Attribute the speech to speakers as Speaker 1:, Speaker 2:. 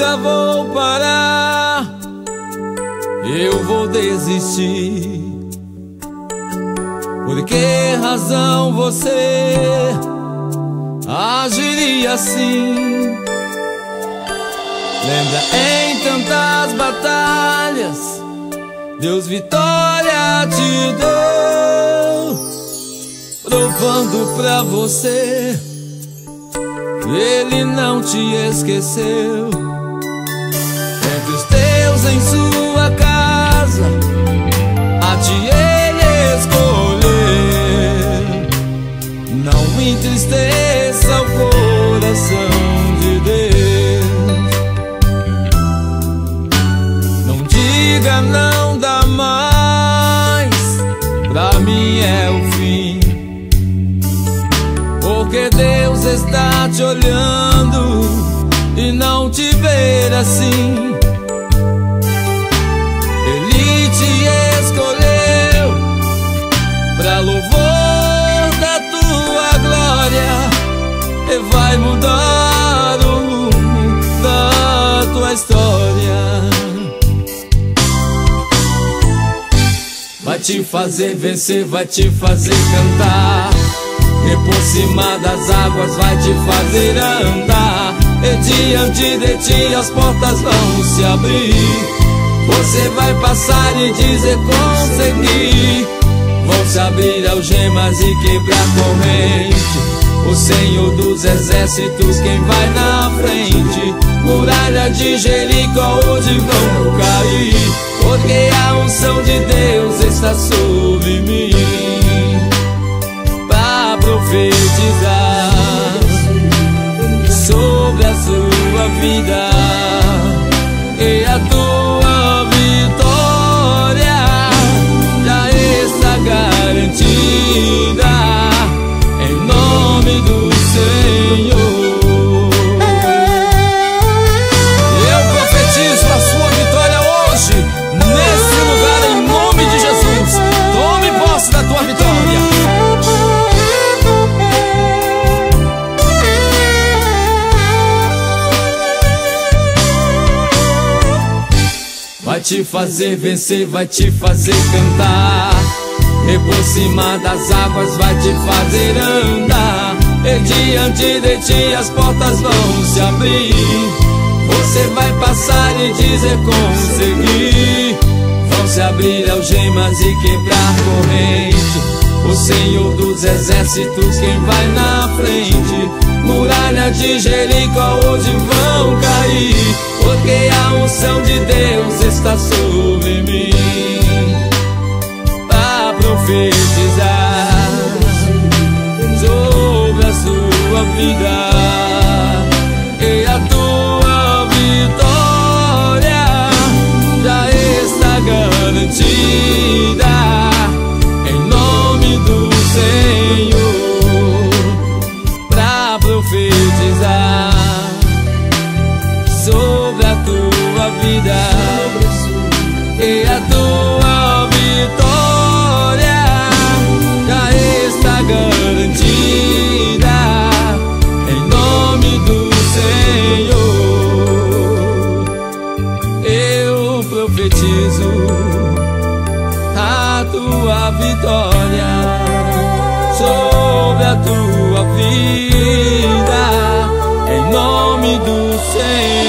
Speaker 1: nunca vou parar, eu vou desistir. Por que razão você agiria assim? Lembra em tantas batalhas, Deus vitória te deu, provando pra você que Ele não te esqueceu. Entre os teus em sua casa, a ti Ele escolheu. Não entristeça o coração de Deus. Não diga não dá mais, pra mim é o fim. Porque Deus está te olhando e não te ver assim. Ele te escolheu pra louvor da tua glória e vai mudar o rumo da tua história. Vai te fazer vencer, vai te fazer cantar, e por cima das águas vai te fazer andar. E diante de ti as portas vão se abrir. Você vai passar e dizer consegui. Vão se abrir algemas e quebrar corrente. O Senhor dos exércitos quem vai na frente. Muralha de Jericó hoje vão cair, porque a unção de Deus está sobre mim pra profetizar sobre a sua vida e a tua vitória já está garantida em nome do Senhor. Eu profetizo a sua vitória hoje nesse lugar em nome de Jesus. Tome posse da tua vitória. Vai te fazer vencer, vai te fazer cantar, e por cima das águas vai te fazer andar. E diante de ti as portas vão se abrir. Você vai passar e dizer consegui. Vão se abrir algemas e quebrar corrente. O Senhor dos exércitos quem vai na frente. Muralha de Jericó hoje vão cair, porque a unção de Deus está sobre mim para profetizar sobre a sua vida e a tua vitória já está garantida em nome do Senhor para profetizar sobre a tua vida e a tua vitória já está garantida em nome do Senhor. Eu profetizo a tua vitória sobre a tua vida em nome do Senhor.